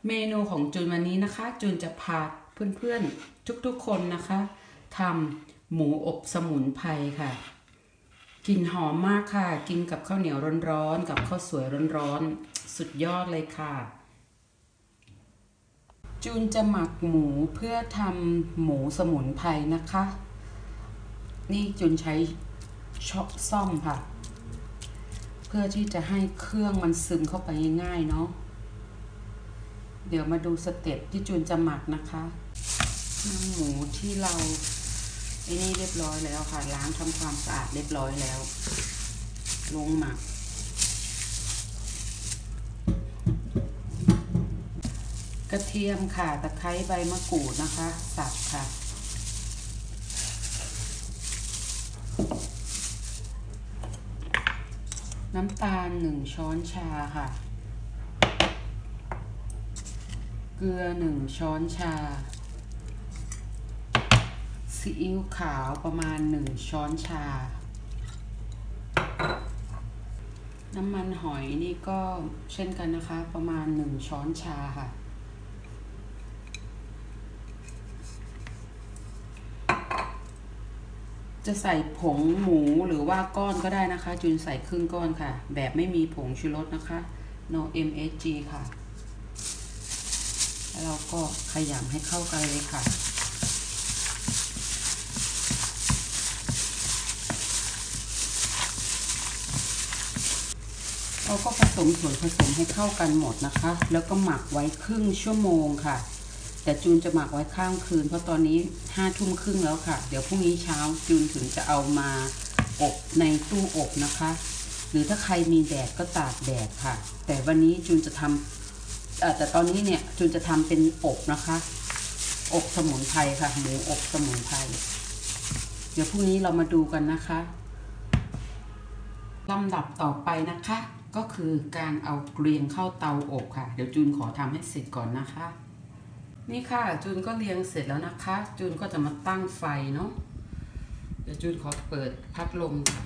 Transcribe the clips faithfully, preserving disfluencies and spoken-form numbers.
เมนูของจูนวันนี้นะคะจูนจะพาเพื่อนๆทุกๆคนนะคะทำหมูอบสมุนไพรค่ะกลิ่นหอมมากค่ะกินกับข้าวเหนียวร้อนๆกับข้าวสวยร้อนๆสุดยอดเลยค่ะจูนจะหมักหมูเพื่อทำหมูสมุนไพรนะคะนี่จูนใช้ช้อนซ่อมค่ะเพื่อที่จะให้เครื่องมันซึมเข้าไปง่ายๆเนาะเดี๋ยวมาดูสเต็ปที่จูนจะหมักนะคะน้ำหมูที่เราไอ้นี่เรียบร้อยแล้วค่ะล้างทำความสะอาดเรียบร้อยแล้วลงหมักกระเทียมค่ะตะไคร้ใบมะกรูดนะคะสับค่ะน้ำตาลหนึ่งช้อนชาค่ะเกลือหนึ่งช้อนชาซีอิ๊วขาวประมาณหนึ่งช้อนชาน้ำมันหอยนี่ก็เช่นกันนะคะประมาณหนึ่งช้อนชาค่ะจะใส่ผงหมูหรือว่าก้อนก็ได้นะคะจูนใส่ครึ่งก้อนค่ะแบบไม่มีผงชูรสนะคะ no เอ็ม เอส จี ค่ะแล้วเราก็ขยำให้เข้ากันเลยค่ะเราก็ผสมส่วนผสมให้เข้ากันหมดนะคะแล้วก็หมักไว้ครึ่งชั่วโมงค่ะแต่จูนจะหมักไว้ข้ามคืนเพราะตอนนี้ห้าทุ่มครึ่งแล้วค่ะเดี๋ยวพรุ่งนี้เช้าจูนถึงจะเอามาอบในตู้อบนะคะหรือถ้าใครมีแดดก็ตากแดดค่ะแต่วันนี้จูนจะทำแต่ตอนนี้เนี่ยจูนจะทำเป็นอบนะคะอบสมุนไพรค่ะหมูอบสมุนไพรเดี๋ยวพรุ่งนี้เรามาดูกันนะคะลำดับต่อไปนะคะก็คือการเอาเกรียงเข้าเตาอบค่ะเดี๋ยวจูนขอทำให้เสร็จก่อนนะคะนี่ค่ะจูนก็เรียงเสร็จแล้วนะคะจูนก็จะมาตั้งไฟเนาะเดี๋ยวจูนขอเปิดพัดลมค่ะ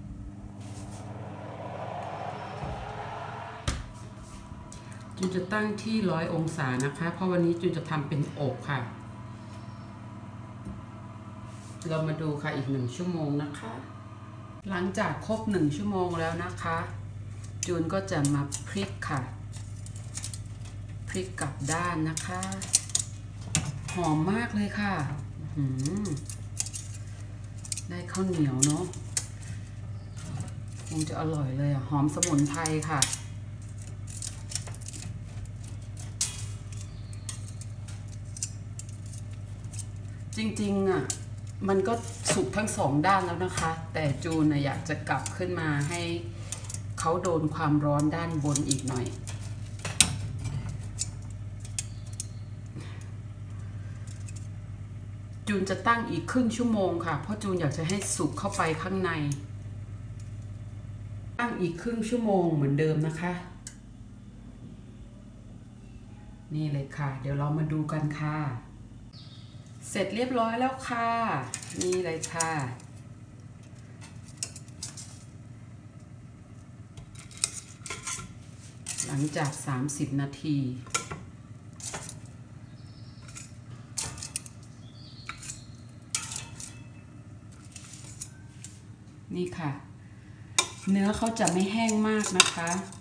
จูนจะตั้งที่ร้อยองศานะคะเพราะวันนี้จูนจะทำเป็นอบค่ะเรามาดูค่ะอีกหนึ่งชั่วโมงนะคะหลังจากครบหนึ่งชั่วโมงแล้วนะคะจูนก็จะมาพลิกค่ะพลิกกลับด้านนะคะหอมมากเลยค่ะได้ข้าวเหนียวเนาะคงจะอร่อยเลยอ่ะหอมสมุนไพรค่ะจริงๆอ่ะมันก็สุกทั้งสองด้านแล้วนะคะแต่จูนอยากจะกลับขึ้นมาให้เขาโดนความร้อนด้านบนอีกหน่อยจูนจะตั้งอีกครึ่งชั่วโมงค่ะเพราะจูนอยากจะให้สุกเข้าไปข้างในตั้งอีกครึ่งชั่วโมงเหมือนเดิมนะคะนี่เลยค่ะเดี๋ยวเรามาดูกันค่ะเสร็จเรียบร้อยแล้วค่ะนี่เลยค่ะหลังจากสามสิบนาทีนี่ค่ะเนื้อเขาจะไม่แห้งมากนะคะ